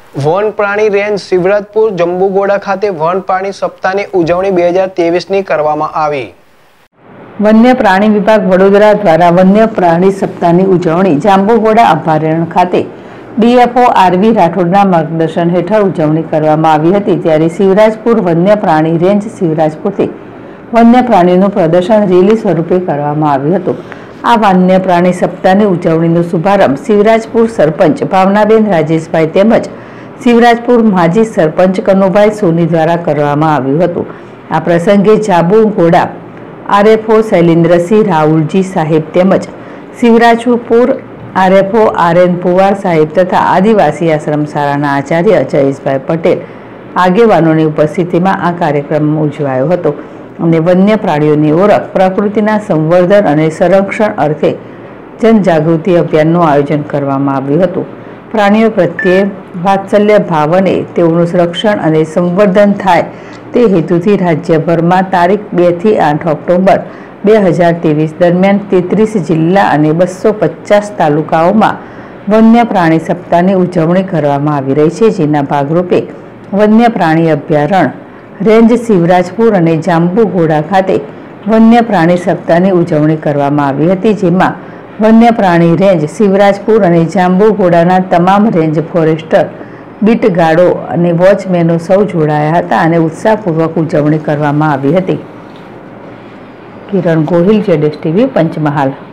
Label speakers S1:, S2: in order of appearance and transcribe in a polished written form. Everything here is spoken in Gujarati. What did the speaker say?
S1: વન પ્રાણી રેન્જ શિવરાજપુર જંબુઘોડા ખાતે વન પ્રાણી સપ્તાહની ઉજવણી 2023ની કરવામાં આવી।
S2: વન્ય પ્રાણી વિભાગ વડોદરા દ્વારા વન્ય પ્રાણી સપ્તાહની ઉજવણી જાંબુઘોડા અભયારણ્ય ખાતે ડીએફઓ આરવી રાઠોડના માર્ગદર્શન હેઠળ ઉજવણી કરવામાં આવી હતી। ત્યારે શિવરાજપુર વન્ય પ્રાણી રેન્જ શિવરાજપુરથી વન્ય પ્રાણીઓનું પ્રદર્શન રેલી સ્વરૂપે કરવામાં આવ્યું હતું। આ વન્ય પ્રાણી સપ્તાહની ઉજવણીનો શુભારંભ શિવરાજપુર સરપંચ ભાવનાબેન રાજેશભાઈ તેમજ શિવરાજપુર માજી સરપંચ કનુભાઈ સોની દ્વારા કરવામાં આવ્યું હતું। આ પ્રસંગે જાંબુઘોડા આરએફઓ શૈલેન્દ્રસિંહ રાહુલજી સાહેબ તેમજ શિવરાજપુર આરએફઓ આરએન પુવાર સાહેબ તથા આદિવાસી આશ્રમ શાળાના આચાર્ય જયેશભાઈ પટેલ આગેવાનોની ઉપસ્થિતિમાં આ કાર્યક્રમ ઉજવાયો હતો અને વન્ય પ્રાણીઓની ઓળખ, પ્રકૃતિના સંવર્ધન અને સંરક્ષણ અર્થે જનજાગૃતિ અભિયાનનું આયોજન કરવામાં આવ્યું હતું। પ્રાણીઓ પ્રત્યે વાત્સલ્ય ભાવ અને તેઓનું સંરક્ષણ અને સંવર્ધન થાય તે હેતુથી રાજ્યભરમાં તારીખ 2 થી 8 ઓક્ટોબર 2023 દરમિયાન 33 જિલ્લા અને 250 તાલુકાઓમાં વન્ય પ્રાણી સપ્તાહની ઉજવણી કરવામાં આવી રહી છે, જેના ભાગરૂપે વન્ય પ્રાણી અભયારણ્ય રેન્જ શિવરાજપુર અને જાંબુઘોડા ખાતે વન્ય પ્રાણી સપ્તાહની ઉજવણી કરવામાં આવી હતી, જેમાં વન્ય પ્રાણી રેન્જ શિવરાજપુર અને જાંબુઘોડાના તમામ રેન્જ ફોરેસ્ટર, બીટ ગાર્ડો અને વોચમેનો સૌ જોડાયા હતા અને ઉત્સાહપૂર્વક ઉજવણી કરવામાં આવી હતી। કિરણ ગોહિલ, જેડેશ ટીવી, પંચમહાલ।